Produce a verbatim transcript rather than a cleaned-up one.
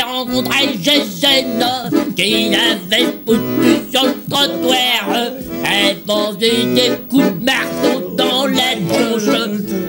rencontré Gégène qui l'avait foutu sur le trottoir. Elle vendait des coups de marteau dans la tronche.